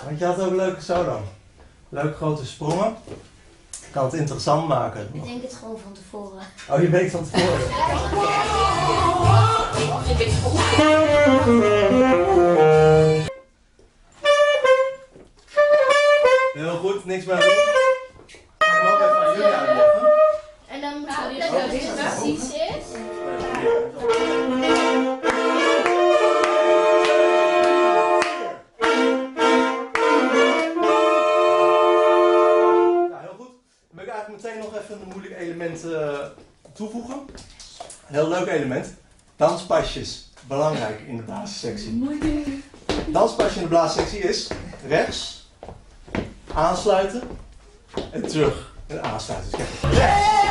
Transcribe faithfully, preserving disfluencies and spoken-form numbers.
want je had ook leuke solo. Leuke grote sprongen. Ik kan het interessant maken. Ik denk het gewoon van tevoren. Oh, je weet van tevoren. Heel goed, niks meer doen. Ga ik hem ook even aan jullie uitleggen. En dan moeten we dus dat dit precies is. Meteen nog even een moeilijk element uh, toevoegen. Een heel leuk element. Danspasjes. Belangrijk in de basissectie. Danspasje in de basissectie is rechts, aansluiten en terug. En aansluiten. Dus kijk.